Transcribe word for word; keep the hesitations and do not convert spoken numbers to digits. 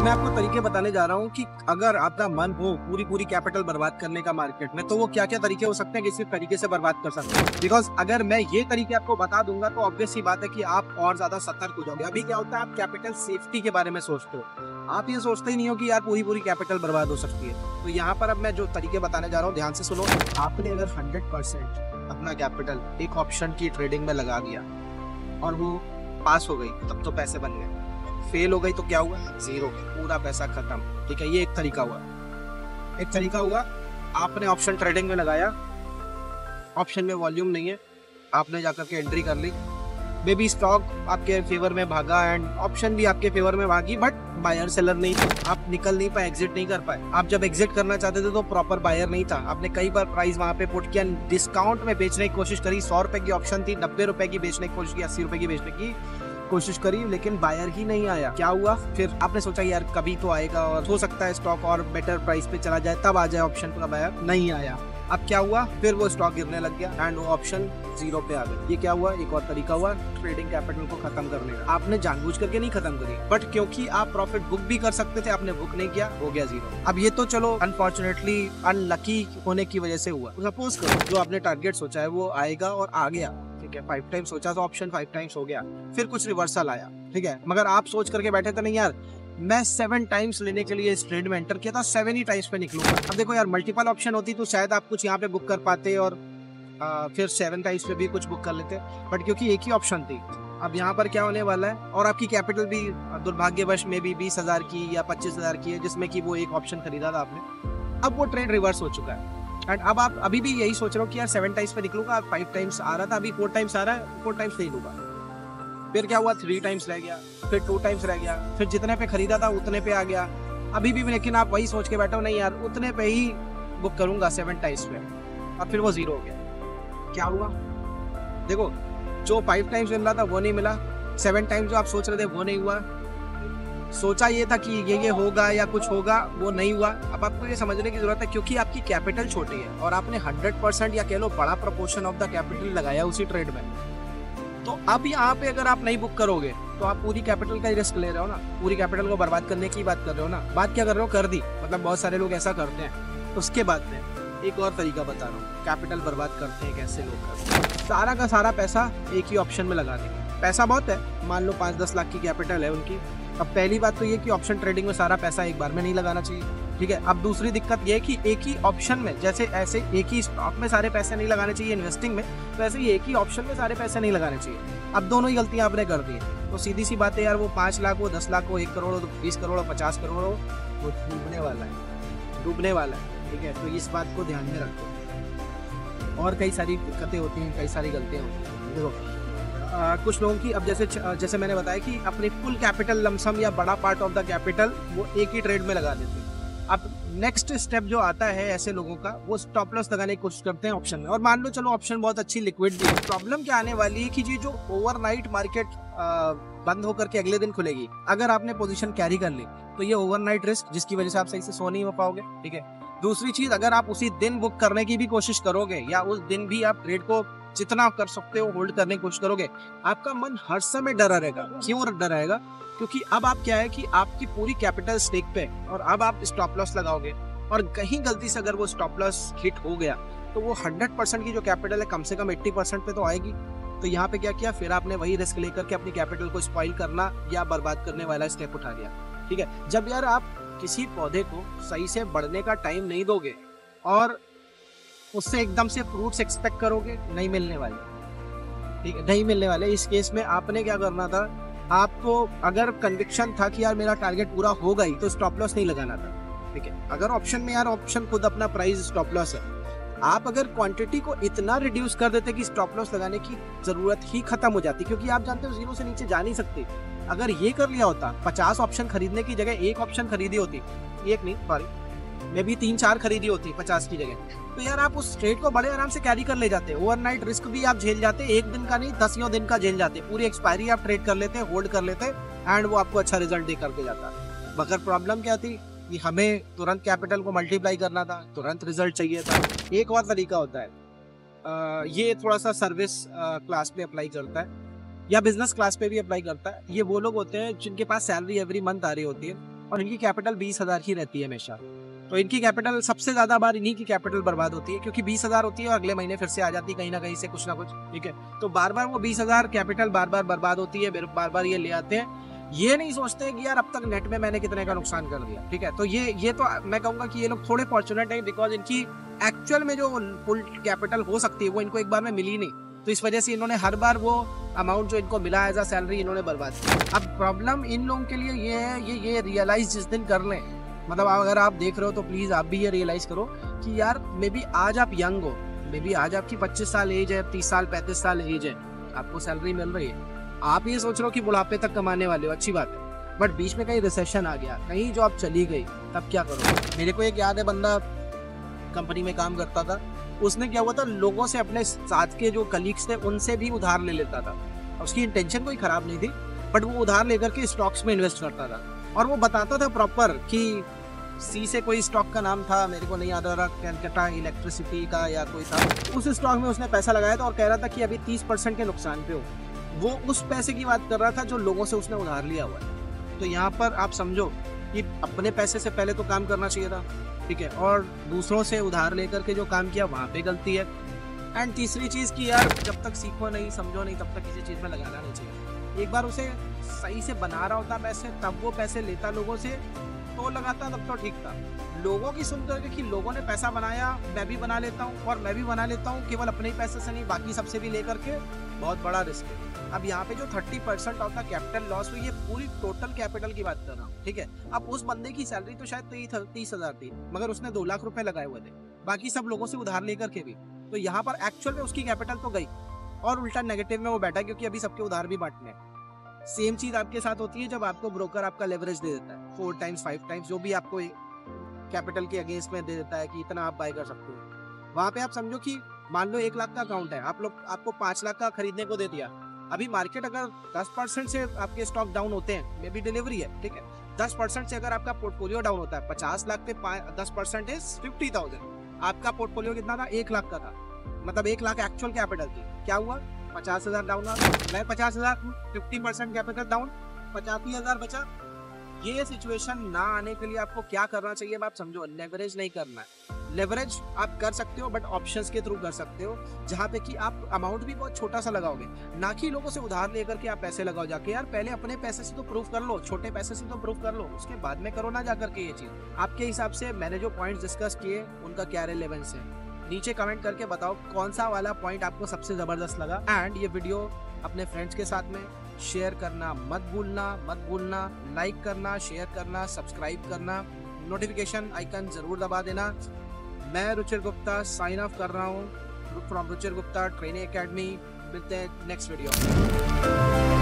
मैं आपको तरीके बताने जा रहा हूँ कि अगर आपका मन हो पूरी पूरी कैपिटल बर्बाद करने का मार्केट में, तो वो क्या क्या तरीके हो सकते हैं, किसी तरीके से बर्बाद कर सकते हैं। बिकॉज अगर मैं ये तरीके आपको बता दूंगा तो ऑब्वियस सी बात है कि आप और ज्यादा सतर्क हो जाओगे। अभी क्या होता है, आप कैपिटल सेफ्टी के बारे में सोचते हो, आप ये सोचते ही नहीं हो कि यार पूरी पूरी कैपिटल बर्बाद हो सकती है। तो यहाँ पर अब मैं जो तरीके बताने जा रहा हूँ ध्यान से सुनो। आपने अगर हंड्रेड परसेंट अपना कैपिटल एक ऑप्शन की ट्रेडिंग में लगा दिया और वो पास हो गई, तब तो पैसे बन गए। फेल हो गई तो क्या हुआ, जीरो, पूरा पैसा खत्म। ठीक है, ये एक तरीका हुआ। एक तरीका हुआ, आपने ऑप्शन ट्रेडिंग में लगाया, ऑप्शन में वॉल्यूम नहीं है, आपने जाकर के एंट्री कर ली, मे बी स्टॉक आपके फेवर में भागा एंड ऑप्शन भी आपके फेवर में भागी, बट बायर सेलर नहीं थे, आप निकल नहीं पाए, एग्जिट नहीं कर पाए। आप जब एग्जिट करना चाहते थे तो प्रॉपर बायर नहीं था, आपने कई बार प्राइस वहां पे पुट किया, डिस्काउंट में बेचने की कोशिश करी, सौ रुपए की ऑप्शन थी, नब्बे रुपए की बेचने की कोशिश की, अस्सी रुपए की बेचने की कोशिश करी, लेकिन बायर ही नहीं आया। क्या हुआ फिर, आपने सोचा यार कभी तो आएगा और हो सकता है स्टॉक और बेटर प्राइस पे चला जाए, तब आ जाए ऑप्शन का बायर, नहीं आया। अब क्या हुआ, फिर वो स्टॉक गिरने लग गया एंड वो ऑप्शन जीरो पे आ गया। ये क्या हुआ, एक और तरीका हुआ ट्रेडिंग कैपिटल को खत्म करने का। आपने जानबूझ करके नहीं खत्म करी, बट क्योंकि आप प्रॉफिट बुक भी कर सकते थे, आपने बुक नहीं किया, हो गया जीरो। अब ये तो चलो अनफॉर्चुनेटली अनलकी होने की वजह से हुआ। सपोज करो जो आपने टारगेट सोचा है वो आएगा और आ गया, ठीक है, फाइव टाइम्स सोचा तो ऑप्शन फाइव टाइम्स हो गया, फिर कुछ रिवर्सल आया, ठीक है, मगर आप सोच करके बैठे थे नहीं यार मैं सेवन टाइम्स लेने के लिए इस ट्रेड में एंटर किया था, सेवन ही टाइम्स पे निकलूंगा। अब देखो यार मल्टीपल ऑप्शन होती तो शायद आप कुछ यहाँ पे बुक कर पाते और आ, फिर सेवन टाइम्स पे भी कुछ बुक कर लेते, बट क्योंकि एक ही ऑप्शन थी। अब यहाँ पर क्या होने वाला है, और आपकी कैपिटल भी दुर्भाग्यवश में भी बीस हजार की या पच्चीस हजार की है, जिसमें कि वो एक ऑप्शन खरीदा था आपने। अब वो ट्रेड रिवर्स हो चुका है एंड अब आप अभी भी यही सोच रहे हो कि यार सेवन टाइम्स पे निकलूंगा, फाइव टाइम्स आ रहा था, अभी फोर टाइम्स आ रहा है, फोर टाइम्स नहीं लूंगा। फिर क्या हुआ, थ्री टाइम्स रह गया, फिर टू टाइम्स रह गया, फिर जितने पे खरीदा था उतने पे आ गया, अभी भी, लेकिन आप वही सोच के बैठे हो नहीं यार उतने पे ही बुक करूंगा सेवन टाइम्स पे, और फिर वो जीरो हो गया। क्या हुआ, देखो जो फाइव टाइम्स मिल रहा था वो नहीं मिला, सेवन टाइम्स जो आप सोच रहे थे वो नहीं हुआ, सोचा ये था कि ये ये होगा या कुछ होगा, वो नहीं हुआ। अब आपको ये समझने की जरूरत है क्योंकि आपकी कैपिटल छोटी है और आपने हंड्रेड परसेंट या कह लो बड़ा प्रोपोर्शन ऑफ द कैपिटल लगाया उसी ट्रेड में। तो अब यहाँ पे अगर आप नहीं बुक करोगे तो आप पूरी कैपिटल का रिस्क ले रहे हो ना, पूरी कैपिटल को बर्बाद करने की बात कर रहे हो ना। बात क्या कर रहे हो, कर दी, मतलब बहुत सारे लोग ऐसा करते हैं। उसके बाद में एक और तरीका बता रहा हूँ कैपिटल बर्बाद करते हैं कैसे लोग करते हैं। सारा का सारा पैसा एक ही ऑप्शन में लगा देंगे, पैसा बहुत है, मान लो पाँच दस लाख की कैपिटल है उनकी। अब पहली बात तो ये कि ऑप्शन ट्रेडिंग में सारा पैसा एक बार में नहीं लगाना चाहिए, ठीक है। अब दूसरी दिक्कत ये है कि एक ही ऑप्शन में, जैसे ऐसे एक ही स्टॉक में सारे पैसे नहीं लगाने चाहिए इन्वेस्टिंग में, तो ऐसे ही एक ही ऑप्शन में सारे पैसे नहीं लगाने चाहिए। अब दोनों ही गलतियां आपने कर दी है, तो सीधी सी बात है यार, वो पाँच लाख हो, दस लाख हो, एक करोड़ हो, बीस करोड़ हो, पचास करोड़ हो, वो डूबने वाला है, डूबने वाला है, ठीक है। तो इस बात को ध्यान में रखो। और कई सारी दिक्कतें होती हैं, कई सारी गलतियाँ होती हैं। देखो आ, कुछ लोगों की, अब जैसे जैसे मैंने बताया कि अपनी फुल कैपिटल लमसम या बड़ा पार्ट ऑफ द कैपिटल वो एक ही ट्रेड में लगा देते हैं। अब नेक्स्ट स्टेप जो आता है ऐसे लोगों का, वो स्टॉप लॉस लगाने की कोशिश करते हैं ऑप्शन में, और मान लो चलो ऑप्शन बहुत अच्छी लिक्विड भी है। प्रॉब्लम क्या आने वाली है कि जी जो ओवरनाइट मार्केट बंद होकर के अगले दिन खुलेगी, अगर आपने पोजीशन कैरी कर ली तो ये ओवरनाइट रिस्क, जिसकी वजह से आप सही से सो नहीं हो पाओगे, ठीक है। दूसरी चीज, अगर आप उसी दिन बुक करने की भी कोशिश करोगे या उस दिन भी आप ट्रेड को जितना कर सकते हो होल्ड करने की कोशिश करोगे, आपका मन हर समय डरा रहेगा। क्यों डरा रहेगा, क्योंकि अब आप क्या है कि आपकी पूरी कैपिटल स्टेक पे, और अब आप स्टॉप लॉस लगाओगे और कहीं गलती से अगर वो स्टॉप लॉस हिट हो गया तो वो हंड्रेड परसेंट की जो कैपिटल है कम से कम एट्टी परसेंट पे तो आएगी। तो यहाँ पे क्या किया, फिर आपने वही रिस्क लेकर के अपनी कैपिटल को स्पॉइल करना या बर्बाद करने वाला स्टेप उठा लिया, ठीक है। जब यार आप किसी पौधे को सही से बढ़ने का टाइम नहीं दोगे और उससे एकदम से फ्रूट्स एक्सपेक्ट करोगे, नहीं मिलने वाले, ठीक है, नहीं मिलने वाले। इस केस में आपने क्या करना था, आपको अगर कन्विक्शन था कि यार मेरा टारगेट पूरा होगा ही, तो स्टॉप लॉस नहीं लगाना था, ठीक है। अगर ऑप्शन में यार ऑप्शन खुद अपना प्राइस स्टॉप लॉस है, आप अगर क्वांटिटी को इतना रिड्यूस कर देते कि स्टॉप लॉस लगाने की जरूरत ही खत्म हो जाती, क्योंकि आप जानते हो जीरो से नीचे जा नहीं सकते। अगर ये कर लिया होता, पचास ऑप्शन खरीदने की जगह एक ऑप्शन खरीदी होती, एक नहीं सॉरी मे भी तीन चार खरीदी होती पचास की जगह, तो यार आप उस ट्रेड को बड़े आराम से कैरी कर ले जाते। ओवरनाइट रिस्क भी आप झेल जाते, एक दिन का नहीं दसियों दिन का झेल जाते, पूरी एक्सपायरी आप ट्रेड कर लेते, होल्ड कर लेते एंड वो आपको अच्छा रिजल्ट दे करके जाता। मगर प्रॉब्लम क्या थी कि हमें तुरंत कैपिटल को मल्टीप्लाई करना था, तुरंत रिजल्ट चाहिए था। एक और तरीका होता है, आ, ये थोड़ा सा सर्विस क्लास पे अप्लाई करता है या बिजनेस क्लास पे भी अप्लाई करता है। ये वो लोग होते हैं जिनके पास सैलरी एवरी मंथ आ रही होती है और इनकी कैपिटल बीस हजार ही रहती है हमेशा। तो इनकी कैपिटल सबसे ज्यादा बार इन्हीं की कैपिटल बर्बाद होती है, क्योंकि बीस हजार होती है और अगले महीने फिर से आ जाती है कहीं ना कहीं से कुछ ना कुछ, ठीक है। तो बार बार वो बीस हजार कैपिटल बार बार बर्बाद होती है, बार बार ये ले आते हैं, ये नहीं सोचते कि यार अब तक नेट में मैंने कितने का नुकसान कर दिया, ठीक है। तो ये ये तो मैं कहूंगा कि ये लोग थोड़े फॉर्चुनेट है, बिकॉज इनकी एक्चुअल में जो फुल कैपिटल हो सकती है वो इनको एक बार में मिली नहीं, तो इस वजह से इन्होंने हर बार वो अमाउंट जो इनको मिला एज अ सैलरी इन्होंने बर्बाद किया। अब प्रॉब्लम इन लोगों के लिए ये है, ये ये रियलाइज जिस दिन कर लें, मतलब अगर आप देख रहे हो तो प्लीज आप भी ये रियलाइज करो कि यार मे बी आज आप यंग हो, मे बी आज आपकी पच्चीस साल एज है, तीस साल पैंतीस साल एज है, आपको सैलरी मिल रही है, आप ये सोच रहे हो कि बुढ़ापे तक कमाने वाले हो, अच्छी बात है, बट बीच में कहीं रिसेशन आ गया, कहीं जॉब चली गई, तब क्या करो। मेरे को एक याद है, बंदा कंपनी में काम करता था, उसने क्या हुआ था, लोगों से, अपने साथ के जो कलीग्स थे उनसे भी उधार ले लेता था। उसकी इंटेंशन कोई खराब नहीं थी, बट वो उधार लेकर के स्टॉक्स में इन्वेस्ट करता था, और वो बताता था प्रॉपर कि सी से कोई स्टॉक का नाम था, मेरे को नहीं याद आ रहा, कैलकाटा इलेक्ट्रिसिटी का या कोई था, उस स्टॉक में उसने पैसा लगाया था और कह रहा था कि अभी तीस परसेंट के नुकसान पे हो। वो उस पैसे की बात कर रहा था जो लोगों से उसने उधार लिया हुआ है। तो यहाँ पर आप समझो कि अपने पैसे से पहले तो काम करना चाहिए था, ठीक है, और दूसरों से उधार लेकर के जो काम किया वहाँ पे गलती है। एंड तीसरी चीज़ कि यार जब तक सीखो नहीं, समझो नहीं, तब तक किसी चीज़ में लगाना नहीं चाहिए। एक बार उसे सही से बना रहा होता पैसे, तब वो पैसे लेता लोगों से, तो लगाता, तब तो ठीक था। लोगों की सुन करके कि लोगों ने पैसा बनाया, मैं भी बना लेता हूँ, और मैं भी बना लेता हूँ केवल अपने ही पैसे से नहीं, बाकी सबसे भी लेकर के, बहुत बड़ा रिस्क है। अब यहाँ पे जो तीस percent of the capital loss हुई है, पूरी टोटल कैपिटल की बात कर रहा हूँ, ठीक है। अब उस बंदे की सैलरी तो शायद तीस हजार थी, मगर उसने दो लाख रुपए लगाए हुए थे, बाकी सब लोगों से उधार लेकर के भी। तो यहाँ पर एक्चुअल में उसकी कैपिटल तो गई, और उल्टा नेगेटिव में वो बैठा, क्योंकि अभी सबके उधार भी बांटने हैं। सेम चीज आपके साथ होती है जब आपको ब्रोकर आपका लेवरेज दे देता है, फोर टाइम्स फाइव टाइम्स, जो भी आपको कैपिटल के अगेंस्ट में दे देता है कि इतना आप बाय कर सकते हो। वहां पे आप समझो कि मान लो एक लाख का अकाउंट है, आप लोग आपको पांच लाख का खरीदने को दे दिया। अभी मार्केट अगर दस परसेंट से आपके स्टॉक डाउन होते हैं, मे बी डिलीवरी है, ठीक है, दस परसेंट से अगर आपका पोर्टफोलियो डाउन होता है, पचास लाख पे दस परसेंट इज फिफ्टी थाउजेंड, आपका पोर्टफोलियो कितना था, एक लाख का था, मतलब एक लाख एक्चुअल कैपिटल थी। क्या हुआ, पचास हजार डाउन हुआ, मैं पचास हजार, फिफ्टी परसेंट कैपिटल डाउन, पचासी हजार बचा। ये सिचुएशन ना आने के लिए आपको क्या करना चाहिए, आप समझो, लेवरेज नहीं करना है। लेवरेज आप कर सकते हो, बट ऑप्शंस के थ्रू कर सकते हो, जहाँ पे कि आप अमाउंट भी बहुत छोटा सा लगाओगे, ना कि लोगों से उधार लेकर के आप पैसे लगाओ जाके। यार पहले अपने पैसे से तो प्रूफ कर लो, छोटे पैसे से तो प्रूफ कर लो, उसके बाद में करो ना जाकर के ये चीज। आपके हिसाब से मैंने जो पॉइंट्स डिस्कस किए उनका क्या रिलेवेंस है, नीचे कमेंट करके बताओ कौन सा वाला पॉइंट आपको सबसे जबरदस्त लगा। एंड ये वीडियो अपने फ्रेंड्स के साथ में शेयर करना मत भूलना, मत भूलना, लाइक करना, शेयर करना, सब्सक्राइब करना, नोटिफिकेशन आइकन जरूर दबा देना। मैं रुचिर गुप्ता साइन ऑफ कर रहा हूँ from Ruchir Gupta training academy. मिलते हैं नेक्स्ट वीडियो।